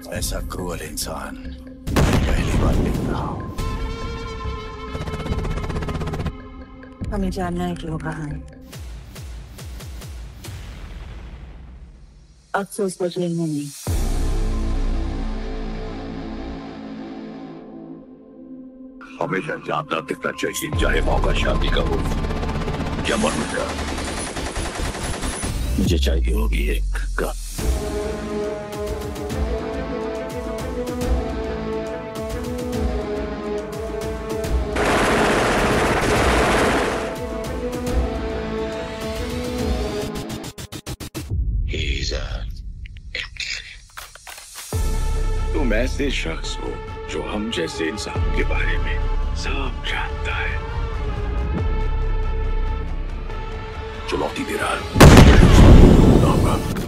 ऐसा क्रूअल इंसान पहली बार देख रहा हूं। हमें जानना है कि वो कहाँ है। अफसोस को जेल में नहीं। हमेशा जानना दिखना चाहिए, चाहे मौका शादी का हो या मरने का। मुझे चाहिए होगी एक का। तुम ऐसे शख्स हो जो हम जैसे इंसान के बारे में सब जानता है। चुनौती दे रहा है।